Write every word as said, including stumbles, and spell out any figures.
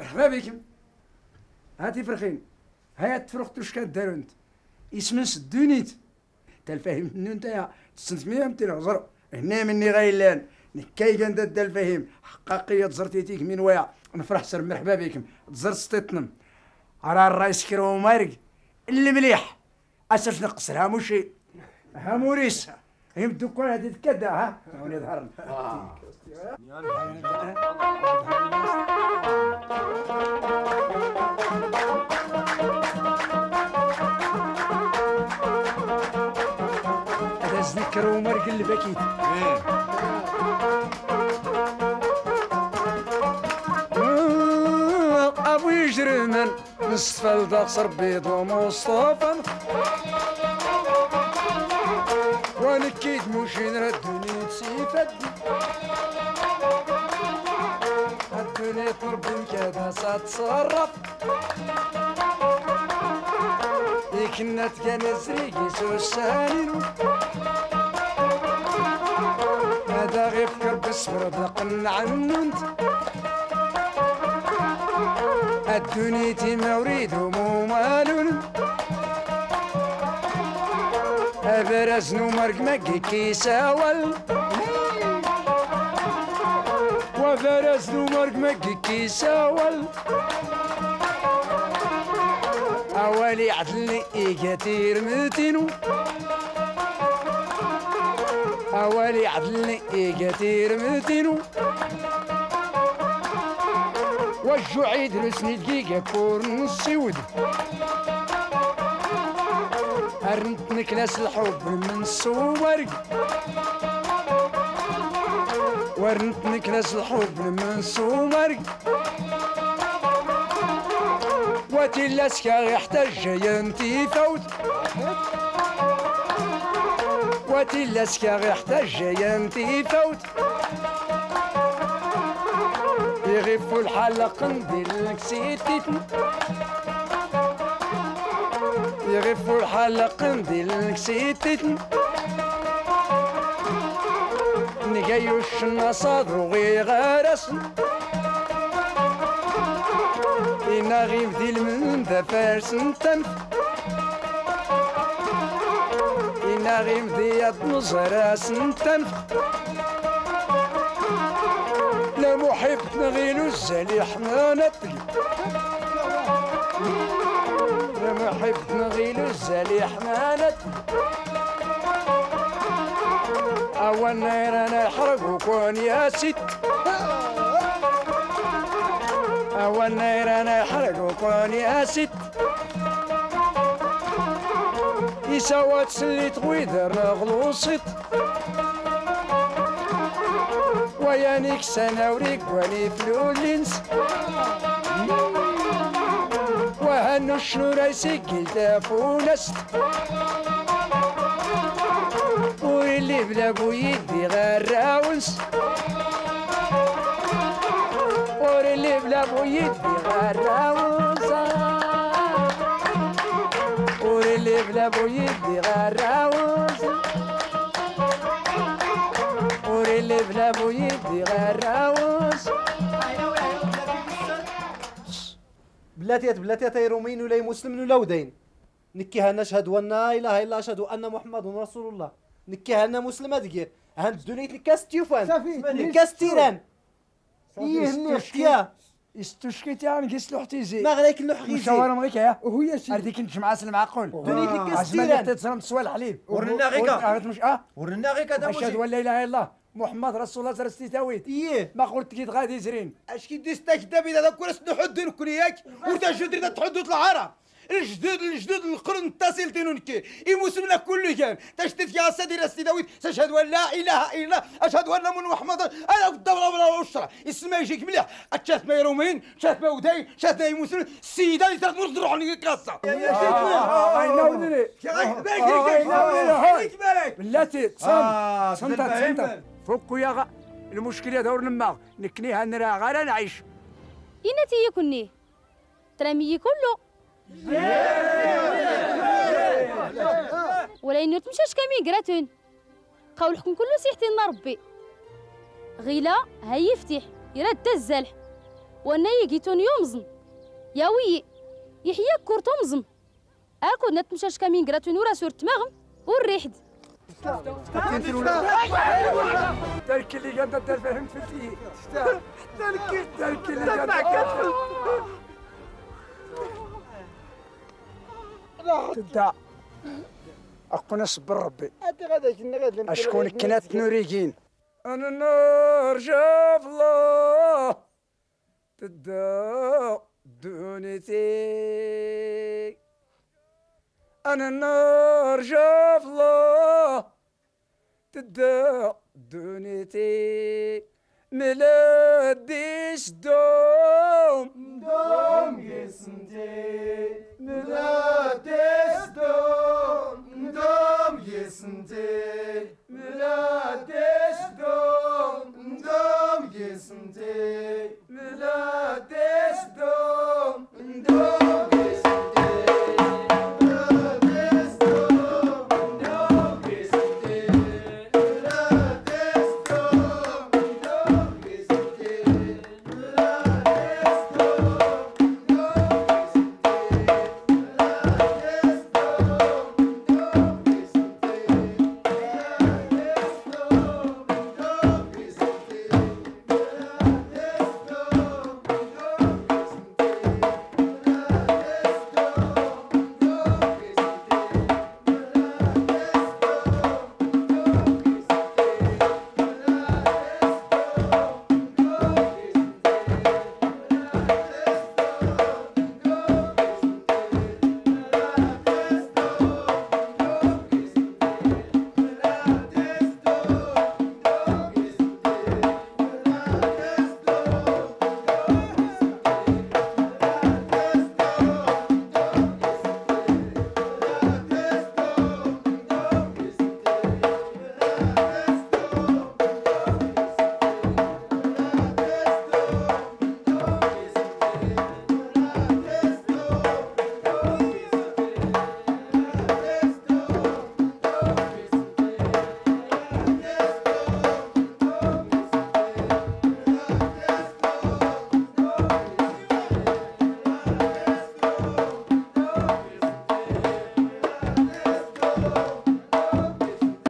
مرحبا بكم. هاتي فرخين هيا تفرختو اش كدارو انت اسمنس الدونيت تالفاهم منو نتايا تسنتمية متين عزر هنا مني غايلان نكاي كندا دا الفاهم حقاقية تزرتيتيك من ويا نفرح سر مرحبا بكم تزر سطيتنم راه الرايس كيرو مارق اللي مليح اسف نقصر ها موشي ها موريس هم الدكان هادي تكدا ها هوني ظهرنا هذا زنكرو مرق اللي بكيت ابو يجرمن نصف الدقصر بيض ومصطفى ونكيد موشي نردوني تسيفد الدنيا تربي كذا ستصرف يكنت كان زريقي سوسانين هذا غير فكر بصبر بلقن عنو الدنيا تيما وريدو مو مالون أبرز نمرق مقي كيساول وبرز نمرق مقي كيساول أولي عدلني إيجاتير متينو أولي عدلني إيجاتير متينو والجوعيد رسني دقيقة كورن السود هرنت نكلاس الحب من الصورق ورنت نكلاس الحب من الصورق واتي لاسكا يحتاج ينتي فوت واتي لاسكا يحتاج ينتي فوت يغفوا الحلق ندير سيتيتن يغفوا الحلق ندير سيتيتن نقيوش النصاد وغي غارسن إنا غيب ذي المن ذا فارسن تنف إنا غيب ذي يد نزراسن تنف لا محب نغيلو الزليح ما نطلي لا محب نغيلو الزليح ما نطلي أول نير أنا يحرق وكون يا ست أول نير أنا يحرق وكون يا ست يسوى تسليت ويدر غلوصت ويانيك سنة وريك ولي فلولينس وهنو الشنور يسكي تافونست واللي بلا بو يدي غير راونس واللي بلا بو يدي غير راونس واللي بلا بو يدي غير راونس اللي بلا بو يدي غير راوس بلاتي بلاتي تاي رومين ولا مسلم ولا ودين نكيها نشهد وان لا اله الا اشهد ان محمد رسول الله نكيها انا مسلمه دقيق هان الدنيا نكاس تيوفان نكاس تيران ايه نحكيها استشكيت يعني كيس لوحتي زي ما غير كل حقيقي مشاوره مغيك يا وهي شي هذيك انت مع سلم عقول دنيا نكاس تيران تتصرم تسوى الحليب ورنا غيكا مش اه ورنا غيكا اشهد ان لا اله الا الله محمد رسول الله ترستي تاويت ايه ما قلت كي غادي زرين اش كي ديس تكتب اذا كورس نحد نكرياك وتجد تحدد العرب الجدود الجدود القرن التصل تنونكي يمسلم لك كل كان تشتت يا سيدي رستي داويت تشهد ان لا اله الا الله اشهد ان محمد انا الدوله ولا والشرع اسمها يجيك مليح اتشات ما يرومين شات ما وداي شات ما يمسلم السيده اللي تروح تروح لي كاسه يا سيدنا اي ناولني بالك بالك بلاتي تصنت تصنت تصنت فكوا يا غا المشكله دور لما نكنيها نرا غير نعيش إنتي يكني ترامي كله ولا إنه تمشاش كمي قراتون قولكم كله سيحتي لنا ربي غيلا هاي يفتح يرد الزلح وانا يجيتون يومزن ياوي يحيى كورتومزم اكو نتمشاش كامين قراتون ورا سورت مغم والريحد ترك اللي قاعد دار فهمت فيه ترك ترك اللي قاعد تدع أكون أصبر ربي أشكون كنات نوريجين أنا نور شاف الله تدع دونيتي أنا النار شاف الله تدع دونيتي ملاديش دوم دوم يسنتي ملاديش دوم دوم يسنتي ملاديش